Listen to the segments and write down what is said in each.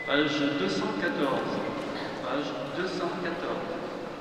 Page 214. Page 214.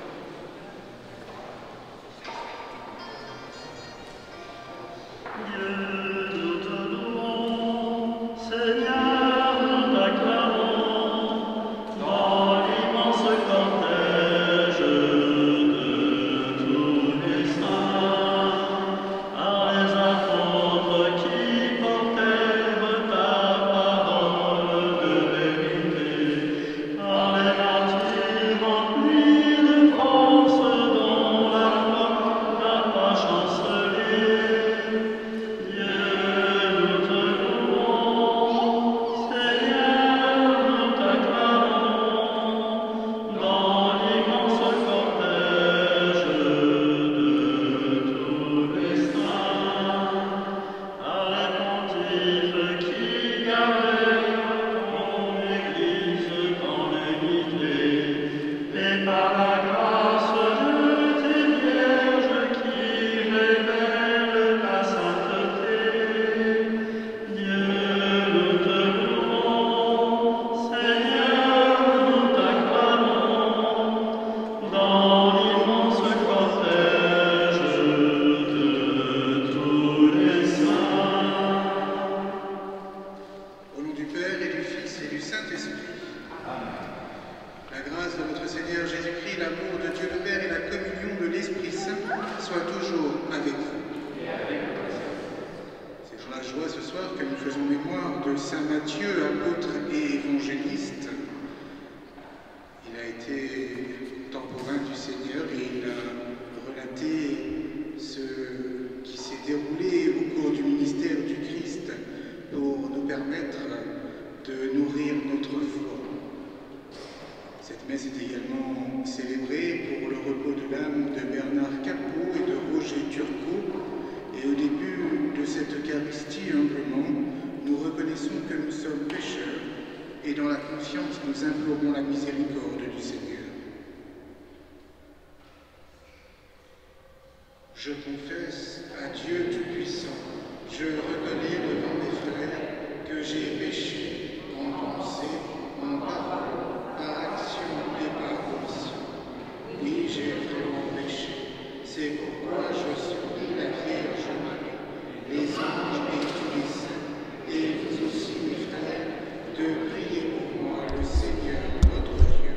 Je confesse à Dieu Tout-Puissant, je reconnais devant mes frères que j'ai péché en pensée, en parole, par action et par omission. Oui, j'ai vraiment péché. C'est pourquoi je supplie la Vierge Marie, les anges et tous les saints, et vous aussi, mes frères, de prier pour moi le Seigneur notre Dieu.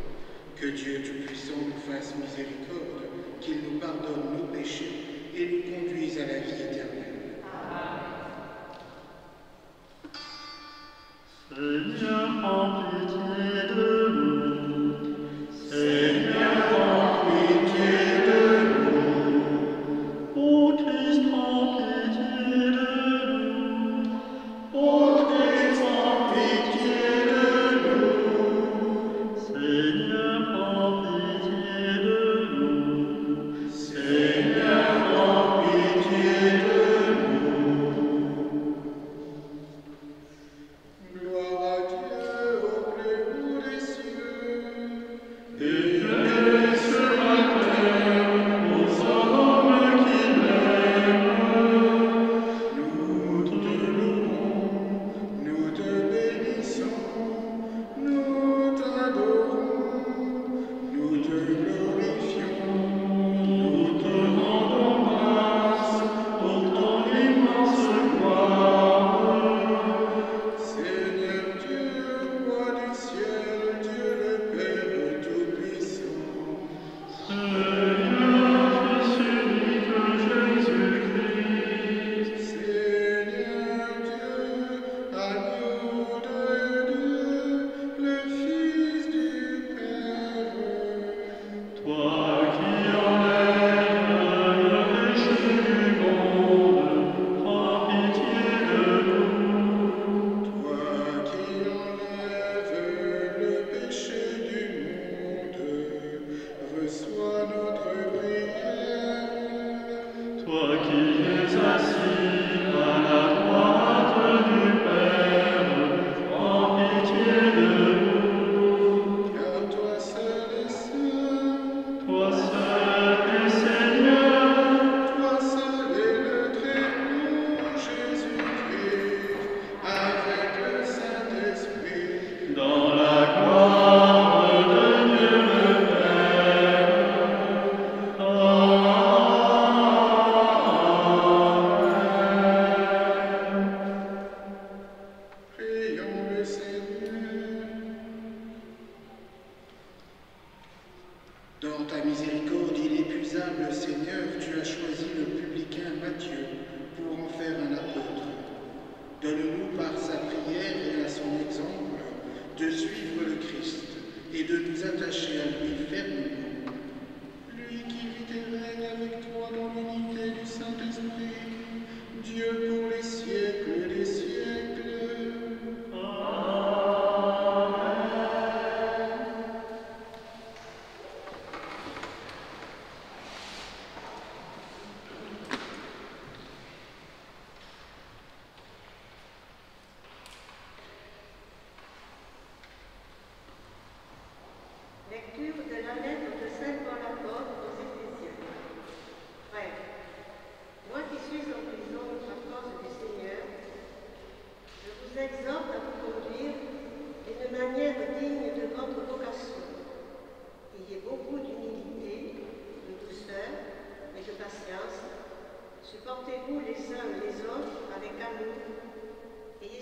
Que Dieu Tout-Puissant nous fasse miséricorde, qu'il nous pardonne nos péchés et nous conduise à la vie éternelle.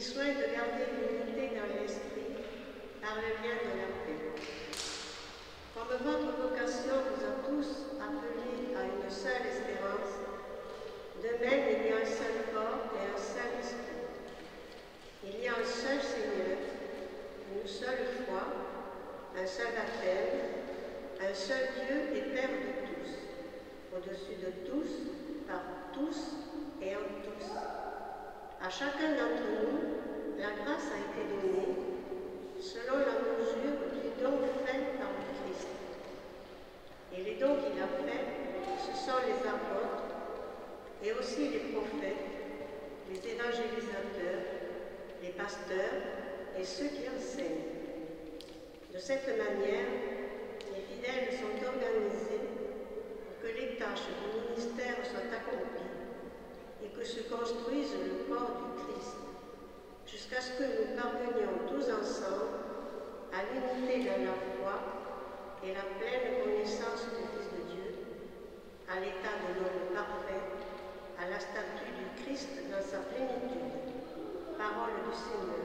soin de garder l'unité dans l'esprit par le lien de la paix. Comme votre vocation vous a tous appelés à une seule espérance, de même il y a un seul corps et un seul esprit. Il y a un seul Seigneur, une seule foi, un seul baptême, un seul Dieu et Père de tous, au-dessus de tous, par tous et en tous. À chacun d'entre nous, la grâce a été donnée selon la mesure du don fait par le Christ. Et les dons qu'il a faits, ce sont les apôtres et aussi les prophètes, les évangélisateurs, les pasteurs et ceux qui enseignent. De cette manière, les fidèles sont organisés pour que les tâches du ministère soient accomplies et que se construise le corps du Christ, jusqu'à ce que nous parvenions tous ensemble à l'unité dans la foi et la pleine connaissance du Fils de Dieu, à l'état de l'homme parfait, à la statue du Christ dans sa plénitude. Parole du Seigneur.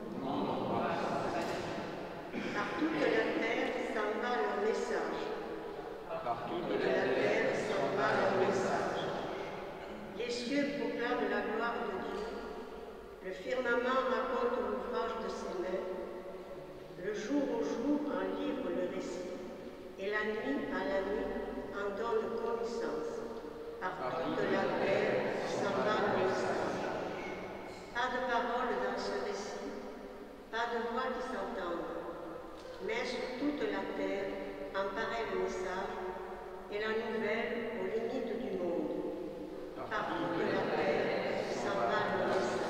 Par toute la terre s'en va leur message. Par toute la terre s'en va leur message. Les cieux proclament la gloire de Dieu. Le firmament raconte l'ouvrage de ses mains. Le jour au jour en livre le récit. Et la nuit à la nuit en donne connaissance. Par toute la terre s'en va le message. Pas de parole dans ce récit, pas de voix qui s'entendent. Mais sur toute la terre en pareil message et la nouvelle aux limites du monde. Par toute la terre s'en va le message.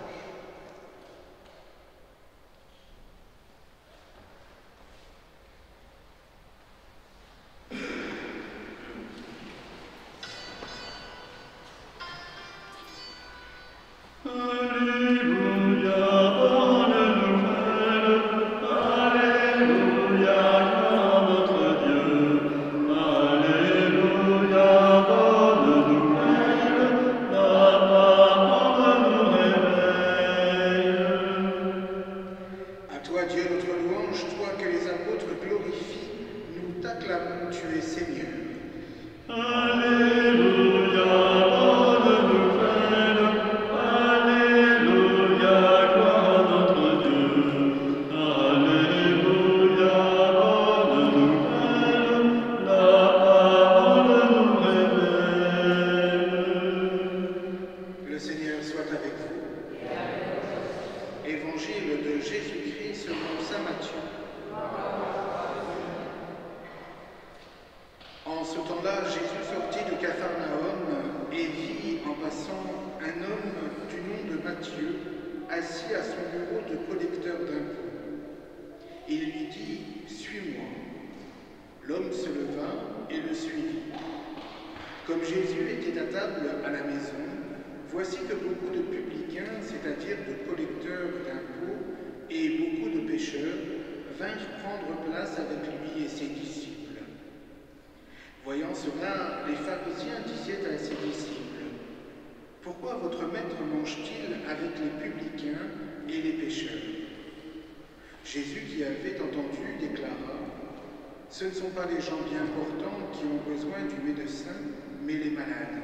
Ce ne sont pas les gens bien portants qui ont besoin du médecin, mais les malades.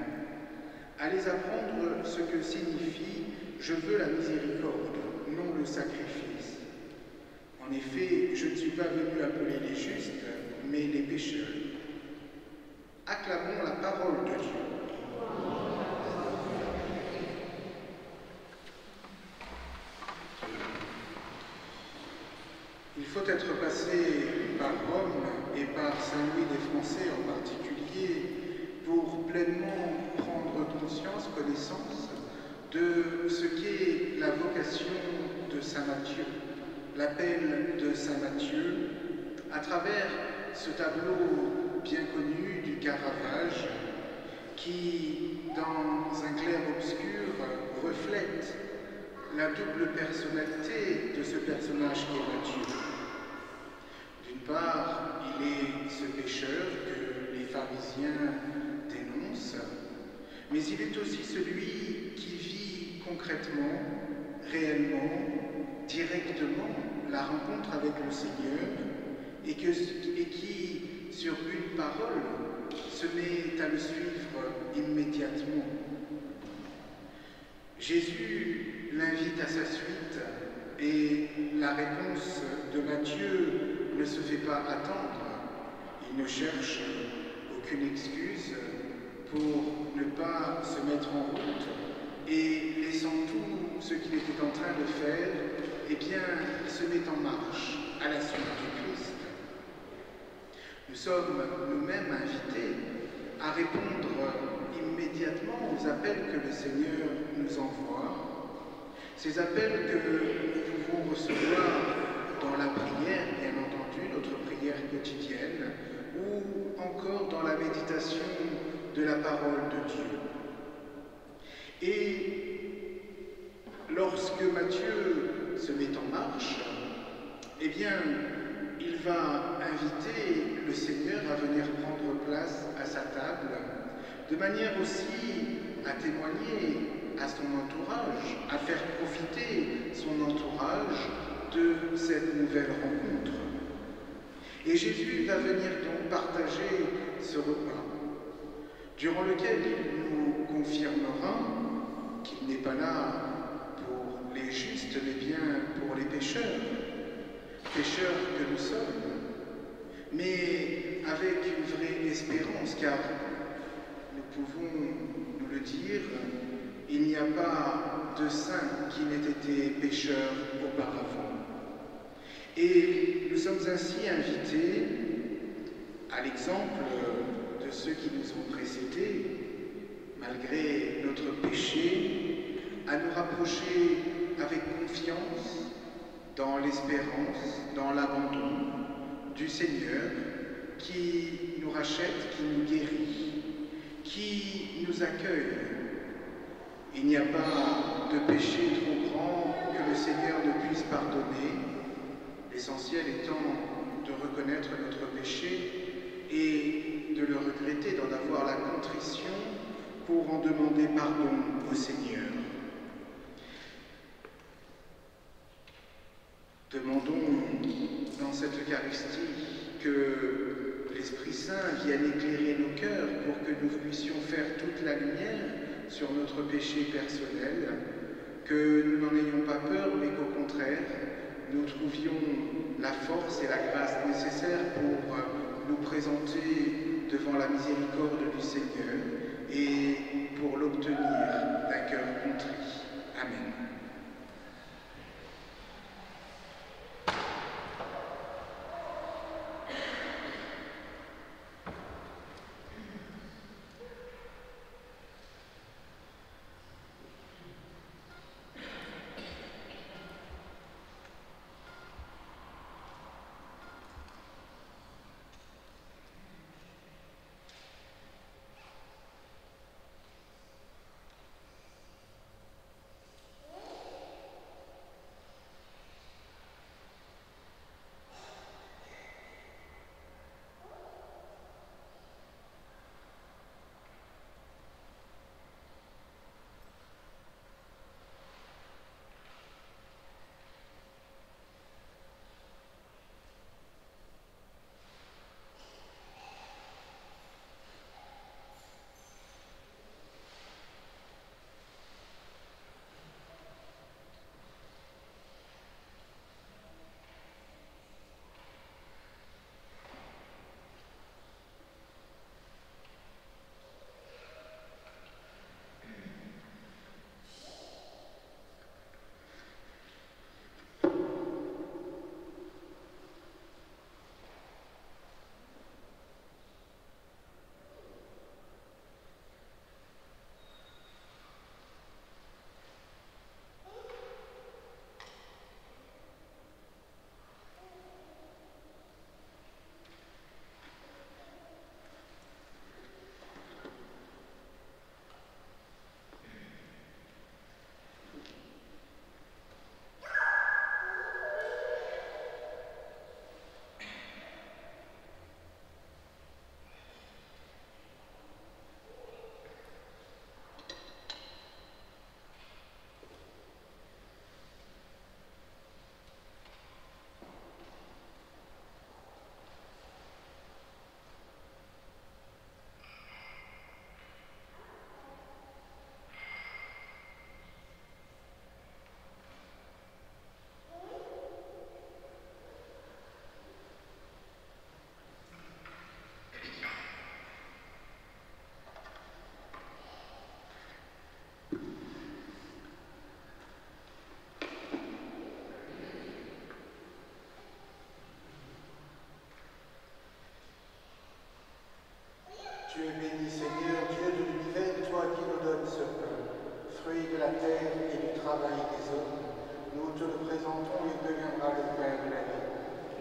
Allez apprendre ce que signifie « Je veux la miséricorde, non le sacrifice ». En effet, je ne suis pas venu appeler les justes, mais les pécheurs. Acclamons la parole de Dieu. Il faut être passé par Rome et par Saint-Louis des Français en particulier pour pleinement prendre conscience, connaissance de ce qu'est la vocation de Saint Matthieu, l'appel de Saint Matthieu, à travers ce tableau bien connu du Caravage qui, dans un clair-obscur, reflète la double personnalité de ce personnage qui est Matthieu. D'une part, il est ce pécheur que les pharisiens dénoncent, mais il est aussi celui qui vit concrètement, réellement, directement, la rencontre avec le Seigneur et qui, sur une parole, se met à le suivre immédiatement. Jésus l'invite à sa suite et la réponse de Matthieu ne se fait pas attendre. Il ne cherche aucune excuse pour ne pas se mettre en route et laissant tout ce qu'il était en train de faire, eh bien, il se met en marche à la suite du Christ. Nous sommes nous-mêmes invités à répondre immédiatement aux appels que le Seigneur nous envoie, ces appels que nous pouvons recevoir dans la prière, bien entendu, notre prière quotidienne, ou encore dans la méditation de la parole de Dieu. Et lorsque Matthieu se met en marche, eh bien, il va inviter le Seigneur à venir prendre place à sa table, de manière aussi à témoigner à son entourage, à faire profiter son entourage de cette nouvelle rencontre. Et Jésus va venir donc partager ce repas, durant lequel il nous confirmera qu'il n'est pas là pour les justes, mais bien pour les pécheurs que nous sommes, mais avec une vraie espérance, car nous pouvons nous le dire, il n'y a pas de saint qui n'ait été pécheur auparavant. Et nous sommes ainsi invités, à l'exemple de ceux qui nous ont précédés, malgré notre péché, à nous rapprocher avec confiance dans l'espérance, dans l'abandon du Seigneur qui nous rachète, qui nous guérit, qui nous accueille. Il n'y a pas de péché trop grand que le Seigneur ne puisse pardonner, l'essentiel étant de reconnaître notre péché et de le regretter, d'en avoir la contrition pour en demander pardon au Seigneur. Demandons dans cette Eucharistie que l'Esprit Saint vienne éclairer nos cœurs pour que nous puissions faire toute la lumière sur notre péché personnel, que nous n'en ayons pas peur, mais qu'au contraire, nous trouvions la force et la grâce nécessaires pour nous présenter devant la miséricorde du Seigneur et pour l'obtenir d'un cœur contrit. Amen. fruit de la terre et du travail des hommes, nous te le présentons et deviendra le pain de la vie.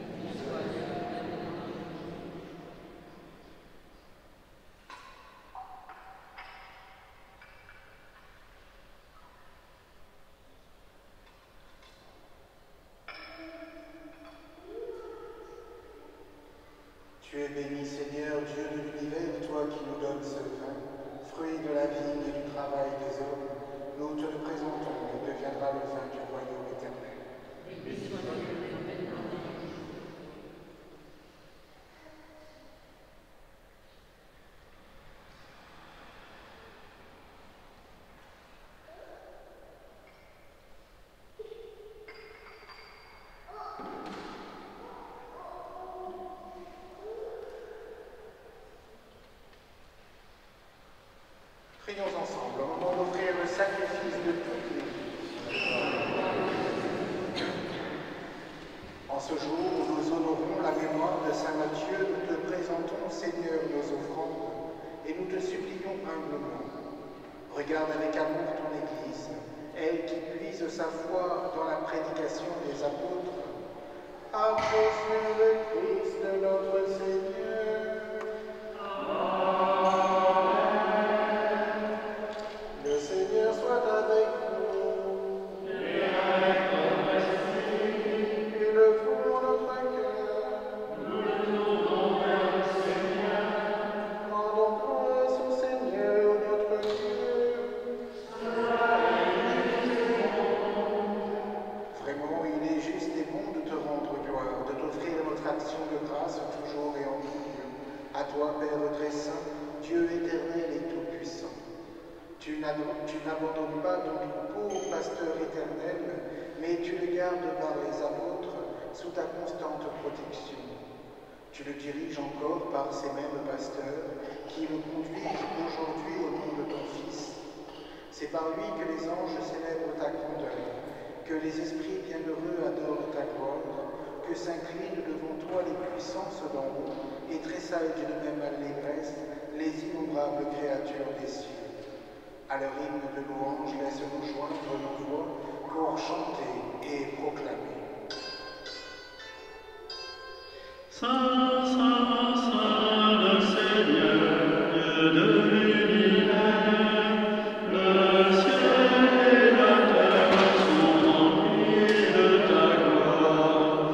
Tu es béni, Seigneur, Dieu de l'univers, toi qui nous donnes ce vin, fruit de la vigne et du travail des hommes. Nous te le présentons et deviendra le vin du royaume éternel. Prions ensemble au moment d'offrir le sacrifice de toute l'Église. En ce jour où nous honorons la mémoire de Saint Matthieu, nous te présentons, Seigneur, nos offrandes et nous te supplions humblement. Regarde avec amour ton Église, elle qui puise sa foi dans la prédication des apôtres. Apôtre le Christ, notre Seigneur. Le Seigneur soit avec vous. Et avec votre esprit. Élevons notre cœur. Nous le tournons vers le Seigneur. Rendons grâce au Seigneur notre Dieu. Vraiment, il est juste et bon de te rendre gloire, de t'offrir notre action de grâce toujours et en tout lieu. À toi, Père très saint, Dieu éternel et tout-puissant. Tu n'abandonnes pas ton troupeau au pasteur éternel, mais tu le gardes par les apôtres sous ta constante protection. Tu le diriges encore par ces mêmes pasteurs qui le conduisent aujourd'hui au nom de ton Fils. C'est par lui que les anges célèbrent ta grandeur, que les esprits bienheureux adorent ta gloire, que s'inclinent devant toi les puissances d'en haut et tressaillent d'une même allégresse les innombrables créatures des cieux. À leur hymne de louange, laisse-nous joindre nos voix pour chanter et proclamer. Saint, Saint, Saint, le Seigneur, Dieu de l'univers, le ciel et la terre sont remplis de ta gloire.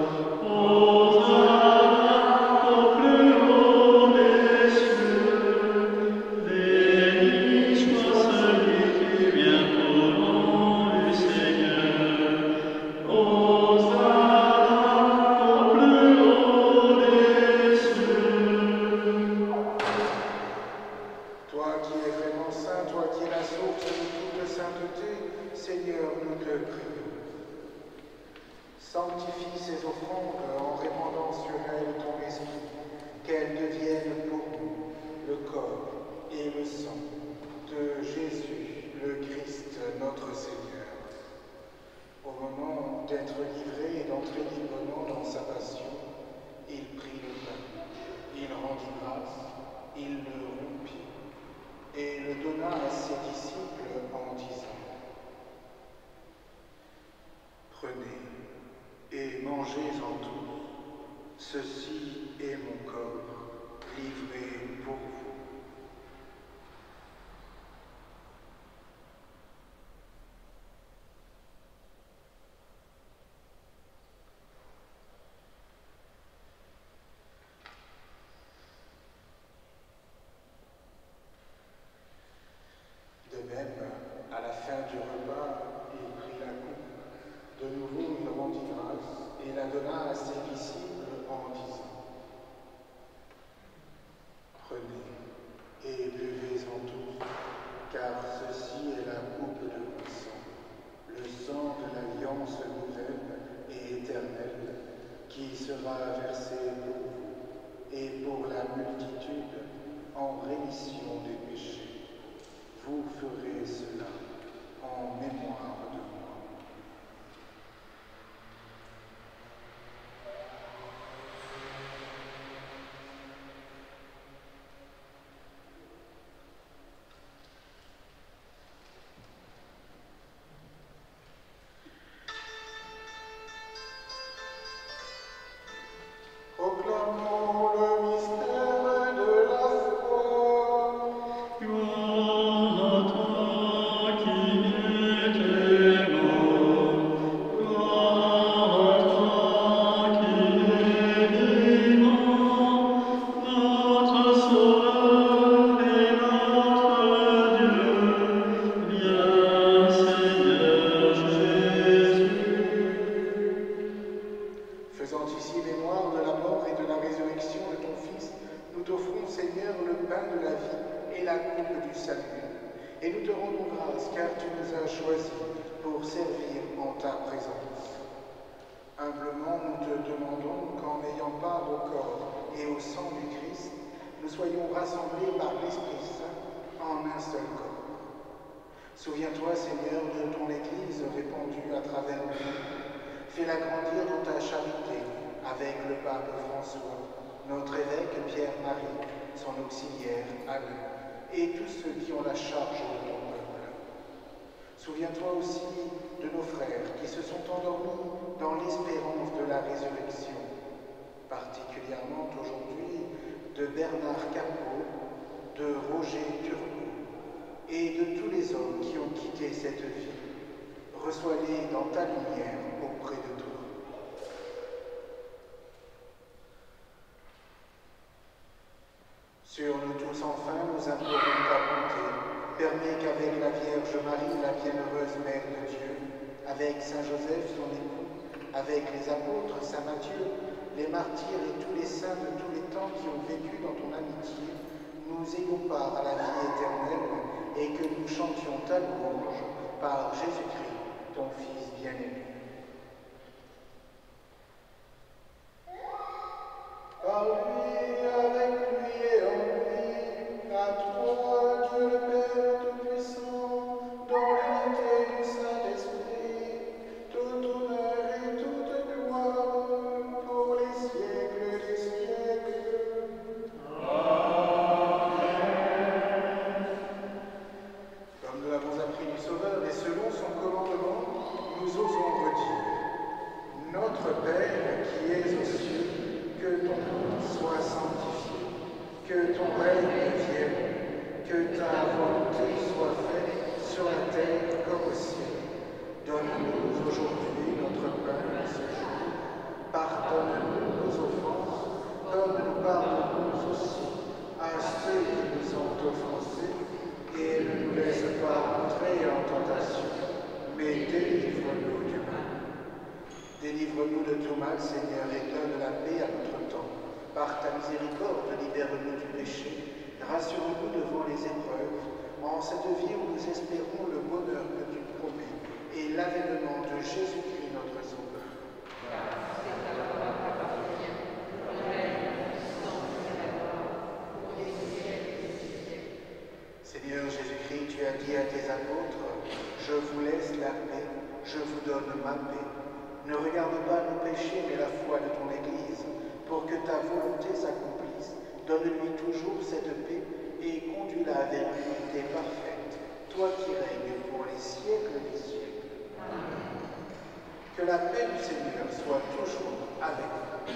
Hosanna au plus haut des cieux, béni soit celui qui vient au nom du Seigneur. Hosanna au plus haut des cieux. Toi qui es vraiment saint, toi qui es la source de toute sainteté, Seigneur, nous te prions. Sanctifie ces offrandes en répandant sur elles ton esprit, qu'elles deviennent pour nous le corps et le sang de Jésus, le Christ, notre Seigneur. Au moment d'être livré et d'entrer librement dans sa passion, il prit le pain, il rendit grâce, il le rompit et le donna à ses disciples en disant : Prenez et mangez-en tous, ceci est mon corps livré pour vous. De même, à la fin du repas, il prit la coupe. De nouveau, il rendit grâce et la donna à ses disciples en disant : Prenez et buvez-en tous, car ceci est la coupe de mon sang, le sang de l'alliance nouvelle et éternelle, qui sera versé pour vous et pour la multitude en rémission des péchés. Vous ferez cela en mémoire de moi. pour servir en ta présence. Humblement, nous te demandons qu'en ayant part au corps et au sang du Christ, nous soyons rassemblés par l'Esprit Saint en un seul corps. Souviens-toi, Seigneur, de ton Église répandue à travers le monde. Fais-la grandir dans ta charité avec le pape François, notre évêque Pierre-Marie, son auxiliaire Alain, et tous ceux qui ont la charge de ton peuple. Souviens-toi aussi de nos frères qui se sont endormis dans l'espérance de la résurrection, particulièrement aujourd'hui de Bernard Capot, de Roger Turgot et de tous les hommes qui ont quitté cette vie. Reçois-les dans ta lumière auprès de toi. Sur nous tous enfin, nous implorons ta bonté. Permets qu'avec la Vierge Marie, la bienheureuse Mère de Dieu, avec Saint Joseph, son époux, avec les apôtres, Saint Matthieu, les martyrs et tous les saints de tous les temps qui ont vécu dans ton amitié, nous ayons part à la vie éternelle et que nous chantions ta louange par Jésus-Christ, ton Fils bien-aimé. Par lui, avec lui et en lui, à toi, Dieu le Père Tout-Puissant, dans l'unité du Saint-Esprit, tout honneur et toute gloire pour les siècles des siècles. Amen. Comme nous l'avons appris du Sauveur et selon son commandement, nous osons redire: Notre Père qui es aux cieux, que ton nom soit sanctifié, que ton règne vienne, que ta volonté soit faite sur la terre comme au ciel. Donne-nous aujourd'hui notre pain de ce jour. Pardonne-nous nos offenses, comme nous pardonnons aussi à ceux qui nous ont offensés, et ne nous laisse pas entrer en tentation, mais délivre-nous du mal. Délivre-nous de tout mal, Seigneur, et donne la paix à notre temps. Par ta miséricorde, libère-nous du péché, rassure-nous devant les épreuves, en cette vie où nous espérons le bonheur que tu promets et l'avènement de Jésus-Christ, notre Sauveur. Seigneur Jésus-Christ, tu as dit à tes apôtres: Je vous laisse la paix, je vous donne ma paix. Ne regarde pas nos péchés, mais la foi de ton Église, pour que ta volonté s'accomplisse. Donne-lui toujours cette paix et conduis-la vers l'unité parfaite, toi qui règnes pour les siècles des siècles. Amen. Que la paix du Seigneur soit toujours avec vous.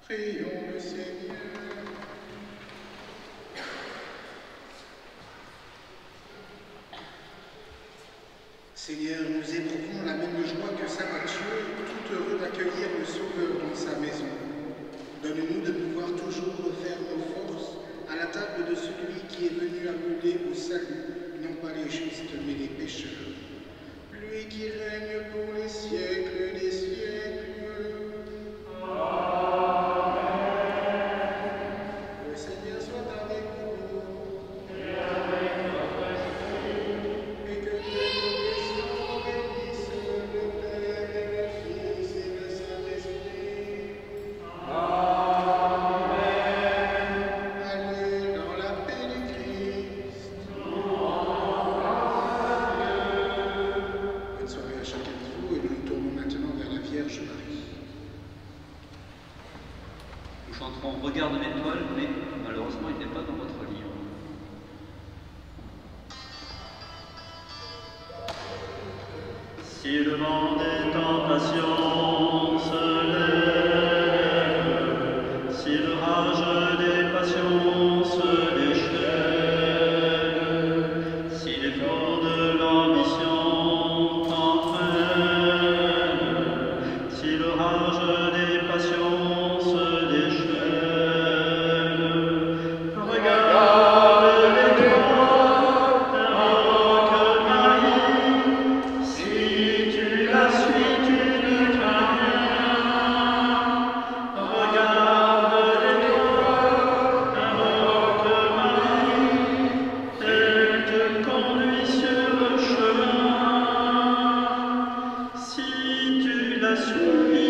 Prions le Seigneur. Seigneur, nous éprouvons la même joie que Saint Matthieu, tout heureux d'accueillir le Sauveur dans sa maison. Donne-nous de pouvoir toujours refaire nos forces à la table de celui qui est venu appeler au salut, non pas les justes, mais les pécheurs. Lui qui règne pour les siècles des siècles. Amen. Le Seigneur soit avec vous. Et avec votre esprit. Et que Dieu nous bénisse, le Père et le Fils et le Saint-Esprit. Amen. Allez dans la paix du Christ. Bonne soirée à chacun de vous et nous nous tournons maintenant vers la Vierge Marie. Nous chanterons Regarde l'étoile, mais malheureusement il n'est pas dans votre livre. Si le vent des tentations se lève, si le rage des passions se déchaîne, si les flots de l'ambition t'entraînent, si le rage des passions se déchaîne, regarde l'étoile, invoque Marie. Si tu la suis, tu ne crains rien. Regarde l'étoile, invoque Marie. Elle te conduit sur le chemin. Si tu la suis,